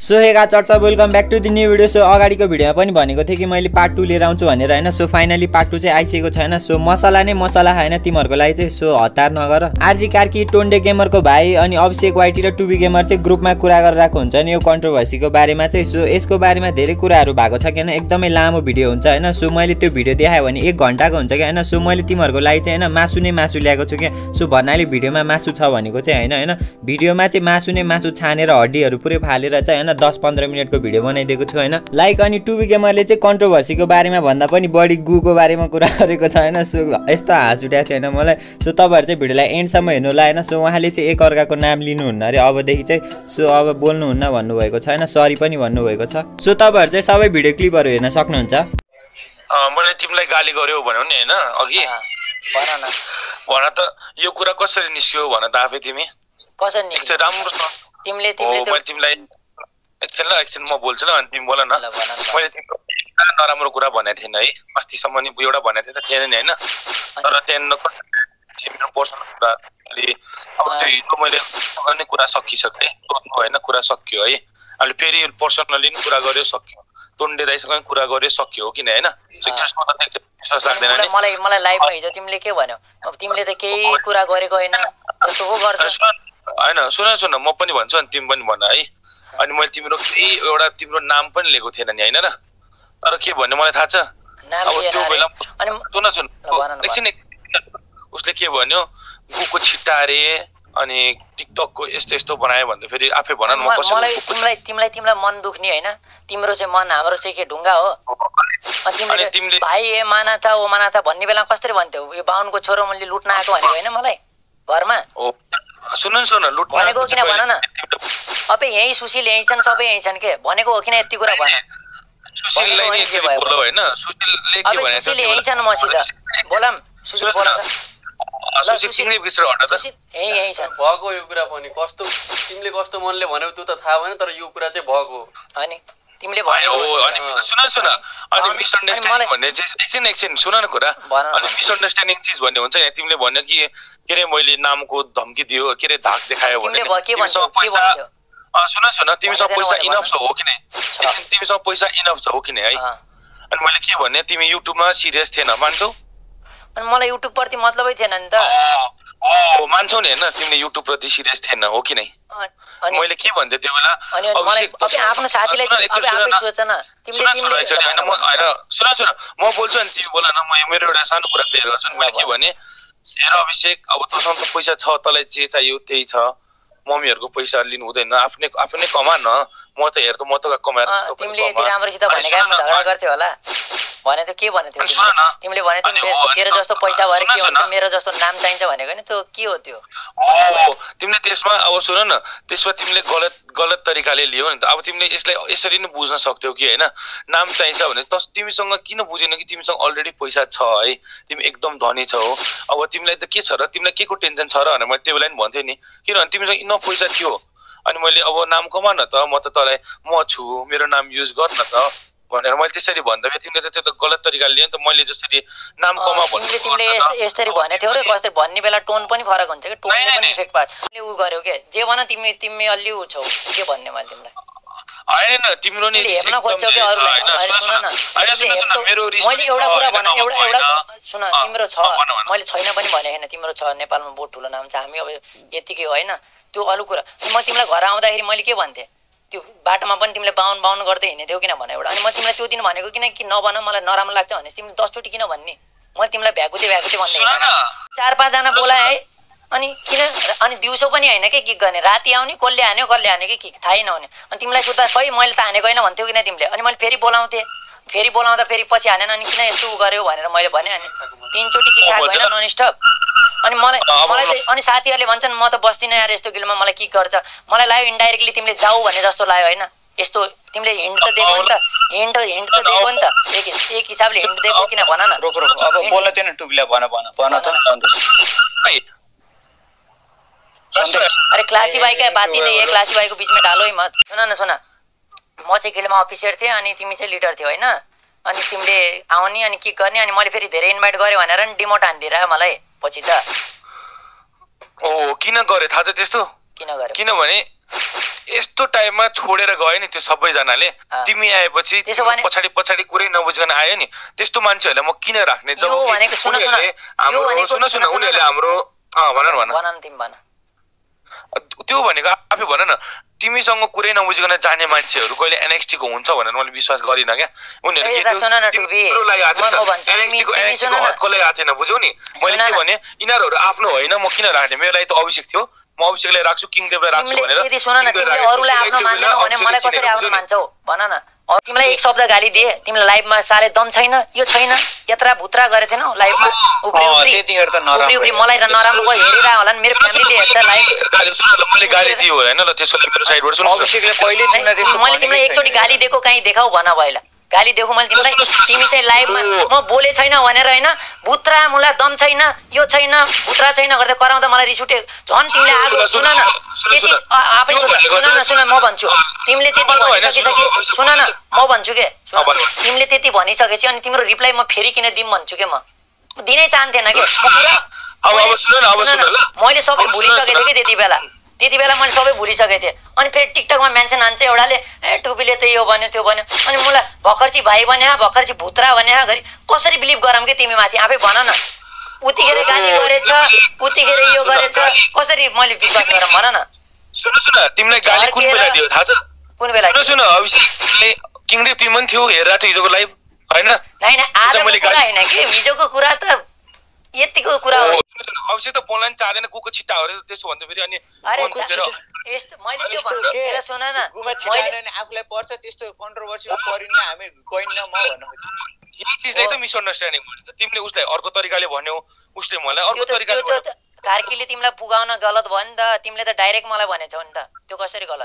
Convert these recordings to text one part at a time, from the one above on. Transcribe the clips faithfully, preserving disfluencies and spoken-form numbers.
So hey guys what's up welcome back to the new video. So अगाडिको भिडियोमा पनि भनेको थिएँ कि मैले पार्ट टू लिएर आउँछु भनेर हैन। सो फाइनली पार्ट टू चाहिँ आइसकेको छैन। सो मसला नै मसला हैन तिमीहरुको लागि चाहिँ। सो हतार नगर। आरजी कार्की टोन्डे गेमरको भाइ अनि अभिषेक वाइटी र टुबी गेमर चाहिँ ग्रुपमा कुरा गरिरहेको हुन्छ नि यो कन्ट्रोभर्सीको बारेमा चाहिँ। सो यसको बारेमा धेरै कुराहरु भएको छ किन एकदमै लामो भिडियो हुन्छ हैन। सो मैले त्यो भिडियो देखाएँ भने एक घण्टाको हुन्छ के हैन। सो मैले तिमीहरुको लागि चाहिँ हैन मासु नै मासु ल्याएको छु के। सो भन्नाले भिडियोमा मासु छ भनेको चाहिँ हैन हैन भिडियोमा चाहिँ मासु नै मासु छानेर हड्डीहरु पुरै फालेर चाहिँ हैन दस पन्ध्र मिनेट को भिडियो बनाइदिएको छु हैन। लाइक अनि टुबी गेमरले चाहिँ कन्ट्रोभर्सीको बारेमा भन्दा पनि बढी गुको बारेमा कुरा गरेको छ हैन। सो यस्तो हाँस उठाएको थियो हैन मलाई। सो तपाईहरु चाहिँ भिडियोलाई एन्डसम्म हेर्नु होला हैन। सो उहाँले चाहिँ एक अर्काको नाम लिनुहुन्न रे अबदेखि चाहिँ। सो अब बोल्नुहुन्न भन्नु भएको छ हैन। सरी पनि भन्नु भएको छ। सो तपाईहरु चाहिँ सबै भिडियो क्लिपहरु हेर्न सक्नुहुन्छ। अ मैले तिमीलाई गाली गर्यो भन्यौ नि हैन अघि भन न भन त यो कुरा कसरी निस्क्यो भन त आफै तिमी कसरी निस्क्यो राम्रो छ तिमीले तिमीले मैले तिमीलाई एकछिन ल एकछिन म बोल्छु ल अनि तिमी बोल न। मैले तिम्रो नराम्रो कुरा भनेको थिएन है अस्तिसम्म नि एउटा भनेको थिएँ त थिएन नि हैन। तर त्यहाँ तिम्रो पर्सनल कुरा अलि अब त्यो हिजो मैले गर्ने कुरा सकिसके सोध्नु हैन कुरा सकियो है। अहिले फेरि पर्सनली नि कुरा गर्यो सक्यो टोन्डे दाइसँग कुरा गर्यो सक्यो किन हैन। त्यसमा त विश्वास लाग्दैन नि मलाई मलाई लाइभमा हिजो तिमीले के भन्यौ अब तिमीले त केही कुरा गरेको हैन जस्तो हो गर्छ हैन। सुन सुन म पनि भन्छु अनि तिमी पनि भन है। अनि मैले तिम्रो केही एउटा तिम्रो नाम पनि लिएको थिएन नि हैन र तर के भन्ने मलाई थाहा छ। अब त्यो बेला अनि सुन सुन एकछिन उसले के भन्यो गुको छिट्टा रे अनि टिकटकको यस्तो यस्तो बनायो भन्दा फेरि आफै भन न म कसरी मलाई तिमीलाई तिमीलाई तिमीलाई मन दुख्ने हैन तिम्रो चाहिँ मन हाम्रो चाहिँ के ढुङ्गा हो। अनि तिमीले भाइ ए माना था ओ माना था भन्ने बेला कसरी भन्थ्यौ यो बाहुनको छोरो मैले लुट्न आएको भनेको हैन मलाई घरमा सुन सुन लुट्न भनेको किन भन न। अबे यही सुशील यही छन् सबै यही छन् के भनेको हो किन यति कुरा भन। सुशीललाई नि एकचोटी बोल्नु हैन सुशीलले के भने सुशील यही छन् मसित बोलम सुशील बोल त ल सुशील तिमीले बिस्रो हट त सुशील यही यही छन् भएको यो कुरा पनि कस्तो तिमीले कस्तो मनले भन्यौ त्यो त थाहा भएन तर यो कुरा चाहिँ भएको अनि तिमीले भन्यौ अनि सुन सुन अनि मिसअन्डरस्ट्यान्डिङ भन्ने चाहिँ एकछिन एकछिन सुन न कुरा अनि मिसअन्डरस्ट्यान्डिङ चीज भन्ने हुन्छ यहाँ तिमीले भन्यो कि के रे मैले नामको धम्की दियो के रे धाक देखायो भने सुन सुन तिमीसँग पैसा इनफ छ हो कि नै तिमीसँग पैसा इनफ छ हो कि नै है। अनि मैले के भने तिमी युट्युबमा सिरियस थिएन मान्छौ अनि मलाई युट्युब प्रति मतलबै थिएन नि त। ओ मान्छौ नि हैन तिमीले युट्युब प्रति सिरियस थिएन हो कि नै। अनि मैले के भन्थे त्यो बेला अनि मलाई अब आफ्नो साथीलाई अब आफै सोच न तिमीले तिमीले हैन म हैन सुन सुन म बोल्छु अनि तिमी बोल न म मेरो एउटा सानो कुरा क्लियर गर्छु नि। मैले के भने सेरा अभिषेक अब तसँग त पैसा छ तँलाई जे चाहियो त्यही छ मम्मीहरुको पैसा लिनु हुँदैन आफ्नै आफ्नै कमा न म त हेर त म त कमाएर तिमीले यति राम्रोसित भनेकै म झगडा गर्थ्यौ होला भने त के भने थियो तिमीले भने तेरो जस्तो पैसा भएर के हुन्छ मेरो जस्तो नाम चाहिन्छ भनेको नि त्यो के हो त्यो ओ तिमीले त्यसमा अब सुन न त्यसमा तिमीले गलत गलत तरिकाले लियो नि त। अब तिमीले यसलाई यसरी नै बुझ्न सक्थ्यौ कि हैन नाम चाहिन्छ भने त तिमीसँग किन बुझेन कि तिमीसँग अलरेडी पैसा छ है तिमी एकदम धनी छौ अब तिमीलाई त के छ र तिमीलाई के को टेन्सन छ र भनेर मैले त्यो बेला नि भन्थे नि किनभने तिमीसँग इनफ पैसा थियो। अनि मैले अब नाम कमा न त म त तँलाई म छु मेरो नाम युज गर न त भनेर मैले त्यसरी भन्दा तिमीले त त्यो त गलत तरिकाले लियो नि त। मैले जसरी नाम कमा भन्ने तिमीले यसरी भने थियौ र कसरी भन्ने बेला टोन पनि फरक हुन्छ कि टोनले पनि इफेक्ट पार्छ। तिमीले उ गर्यौ के जे भन तिमी तिमी अलि उ छौ के भन्ने मैले तिमीलाई हैन तिम्रो नि हेर्न खोज्छौ के अरुलाई अरे सुन न मैले एउटा कुरा भन एउटा एउटा सुन तिम्रो छ मैले छैन पनि भने हैन तिम्रो छ नेपालमा बहुत ठुलो नाम छ हामी अब यतिकै हो हैन त्यो अरु कुरा। म तिमीलाई घर आउँदाखेरि मैले के भन्थे त्यो बाटोमा पनि तिमीले बाउन बाउन गर्दै हिँड्थ्यौ किन भने एउटा अनि म तिमीलाई त्यो दिन भनेको किन कि नभन मलाई नराम्रो लाग्छ भने तिमीले दस चोटी किन भन्ने मैले तिमीलाई भ्याकुते भ्याकुते भन्दै चार पाँच जना बोलाए है अनि किन अनि दिउँसो पनि हैन के किक गर्ने राति आउने कसले हान्यो कसले हान्यो कि किक थाहै नहुने अनि तिमीलाई सोध्दा खै मैले त हानेको हैन भन्थ्यौ किन तिमीले अनि मैले फेरि बोलाउँथे फेरि बोलाउँदा फेरि पछि हानेन अनि किन यस्तो उ गर्यौ भनेर मैले भने अनि तीन चोटी किक खाएको हैन नन स्टप अनि मलाई मलाई चाहिँ अनि साथीहरुले भन्छन् म त बस्दिन यार यस्तो गिलमा मलाई किक गर्छ मलाई लाग्यो इन्डाइरेक्टली तिमीले जाऊ भन्ने जस्तो लाग्यो हैन यस्तो तिमीले हिन्ट त दिएको नि त हिन्ट हिन्ट त दिएको नि त एक एक हिसाबले हिन्ट दिएको किन भन न रोक रोक अब बोल्न दिएन टुबीले भन भन भन त सन्तोष अरे क्लासी भाई का बात ही नहीं है क्लासी भाई को बीच में डालो ही मत। सुन न सुन म चाहिँ गिलमा अफिसर थिएँ अनि तिमी चाहिँ लिडर थियौ हैन अनि तिमीले आउने अनि किक गर्ने अनि मैले फेरि धेरै इन्भाइट गरे भनेर नि डिमोट हान्दिरा मलाई पछि त ओ किन गरे थाहा छ त्यस्तो किन गरे किनभने यस्तो टाइममा छोडेर गयो नि त्यो सबैजनाले तिमी आएपछि पछाडि पछाडि कुरै नबुझिकन आयो नि त्यस्तो मान्छेहरूलाई म किन राख्ने जब हाम्रो सुन सुन उनीहरूले हाम्रो भन भन त्यो भनेको आफै भन न तिमीसँग कुरै नबुझिकन जाने मान्छेहरू कहिले एनएक्सटी को हुन्छ भनेर मैले विश्वास गरिनँ क्या उनीहरूले थिएन बुझ्यौ नि मैले के भने यिनीहरू आफ्नो होइन म किन राख्ने मेरो लागि त अभिषेक थियो म अभिषेकलाई राख्छु किङदेवलाई राख्छु भनेर अरूलाई आफ्नो मान्दैनौ भने मलाई कसरी आफ्नो मान्छौ भन न तिमीलाई एक शब्द गाली दिए तिमीलाई लाइभमा साले दम छैन यो छैन यत्रा भुत्रा गरे थिएनौ लाइभमा उफ्री उफ्री त्यतिखेर त नराम्रो उफ्री मलाई र नराम्रो भयो हेरिरा होला नि मेरो फ्यामिलीले हेर्छ लाइभ मैले गाली दियो हैन ल त्यसैले मेरो साइडबाट सुन अभिषेकले कहिले तिमीलाई त्यस्तो मैले तिमीलाई एकचोटी गाली दिएको कहीं देखाउ भन भइला गाली देखौ मैले तिमीलाई तिमी चाहिँ लाइभमा म बोले छैन भनेर हैन भुत्रा मलाई दम छैन यो छैन भुत्रा छैन गर्दै कराउँदा मलाई रिस उठ्यो झन् तिमीले आगो सुन न त्यति आफै सुन न सुन म भन्छु तिमीले त्यति भनिसकेपछि सुन न म भन्छु के तिमीले त्यति भनिसकेपछि अनि तिम्रो रिप्लाई म फेरि किन दिम भन्छु के म दिनै चाहन्थेन के म पुरा अब अब सुन न अब सुन ल मैले सबै भुलिसके थिएँ के त्यति बेला त्यति बेला मैले सबै भुलिसके थिएँ अनि फेरि टिकटकमा मेन्सन हान्छ एउटाले ए टुपीले त यो भन्यो त्यो भन्यो अनि मलाई भर्खरची भाइ भने भर्खरची भुत्रा भने घरि कसरी बिलिभ गरौँ के तिमी माथि आफै भन न उतिखेर गाली गरेछ उतिखेर यो गरेछ कसरी मैले विश्वास गरौँ भन न सुन सुन तिमीलाई गाली कुन बेला दियो थाहा छ कुन बेला सुन सुन अभिषेकले किङदेव तिमी पनि थियो हेरेर थियो हिजोको लाइभ हैन नाइ नाइ आजको कुरा हैन के हिजोको कुरा त यतिको कुरा हो अभिषेक त बोल्न चाहदैन कुको छिट्टा हो त्यसो भन्दा फेरि अनि अरे यस्तो मैले त्यो भन्दै सुन न मैले आफुलाई पर्छ त्यस्तो कन्ट्रोभर्सीमा परिन्न हामी गइन्न म भन्नु यी चीजले त मिसअन्डरस्ट्यान्डिङ भन्छ तिमीले उसलाई अर्को तरिकाले भन्यौ उसले मलाई अर्को तरिकाले कार्कीले तिमीलाई पुगाउन गलत भयो नि त तिमीले त डाइरेक्ट मलाई भनेछौ नि त त्यो कसरी गलत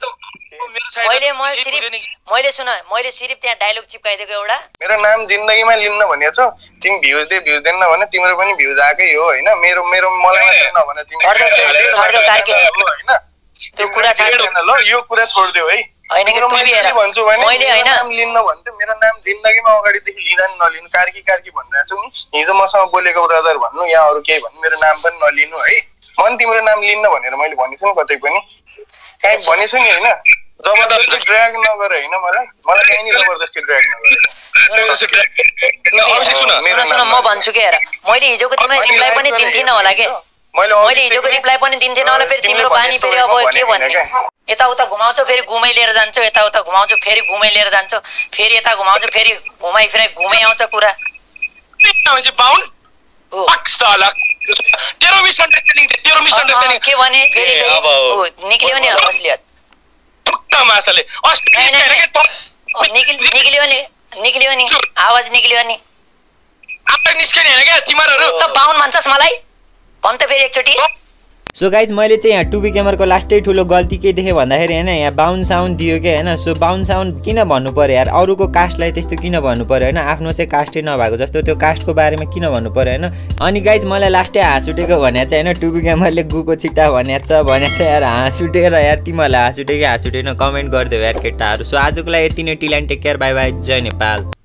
मैले म सिर्फ मैले सुन मैले सिर्फ त्यहाँ डायलग चिपकाइदिएको एउटा मेरो नाम जिन्दगीमा लिन्न भनेको छौ तिमी भ्युज दे भ्युज देन्न भने तिम्रो पनि भ्युज आकै हो हैन मेरो मेरो मलाई मात्र नभने तिमी छोड्देऊ कार्की हैन त्यो कुरा छोड्देऊ ल यो कुरा छोड्देऊ है हैन के टिभी हेर भन्छु भने मैले हैन नाम लिन्न भन्थे मेरो नाम जिन्दगीमा अगाडिदेखि लिँदा नि नलिनु कार्की कार्की भनिरहेको छु नि हिजो मसँग बोलेको ब्रदर भन्नु या अरू केही भन्नु मेरो नाम पनि नलिनु है म पनि तिम्रो नाम लिन्न भनेर मैले भनेछु नि कतै पनि भनेछु नि हैन जबरजस्ती ड्र्याग नगर हैन मलाई मलाई कहीँ नि जबरजस्ती ड्र्याग नगर सुन सुन म भन्छु के हेर मैले हिजोको तिमीलाई रिप्लाई पनि दिन्थिन होला के मैले हिजोको रिप्लाई पनि दिन्थिन होला फेरि तिम्रो बानी फेरि अब के भन्ने यताउता घुमाउँछौ फेरि घुमै लिएर जान्छौ यताउता घुमाउँछौ फेरि घुमै लिएर जान्छौ फेरि यता घुमाउँछौ फेरि घुमाइ फिराइ घुमै आउँछ कुरा बाउन पक्साला तेरो मिसअन्डरस्ट्यान्डिङ तेरो मिसअन्डरस्ट्यान्डिङ के भने फेरि अब निक्लियो नि असलियत ठुक्का मासले निक्ल निक्लियो नि निक्लियो नि आवाज निक्लियो नि आवाज निस्किने हैन के तिमीहरु त बाउन भन्छस् मलाई भन् त फेरि एकचोटी सो गाइज मैले चाहिँ यहाँ टुबी गेमरको लास्टै ठुलो गल्ती के देखेँ भन्दाखेरि होइन यहाँ बाउन्ड साउन्ड दियो क्या होइन सो बाउन्ड साउन्ड किन भन्नु पऱ्यो यार अरूको कास्टलाई त्यस्तो किन भन्नु पऱ्यो होइन आफ्नो चाहिँ कास्टै नभएको जस्तो त्यो कास्टको बारेमा किन भन्नु पऱ्यो होइन अनि गाइज मलाई लास्टै हाँस उठेको भने चाहिँ होइन टुबी गेमरले गुको छिट्टा भनेको छ भने चाहिँ यार हाँस उठेर यार तिमीहरूलाई हाँस उठेको हाँस उठेन कमेन्ट गरिदेऊ यार केटाहरू सो आजको लागि यति नै till end take care bye bye जय नेपाल।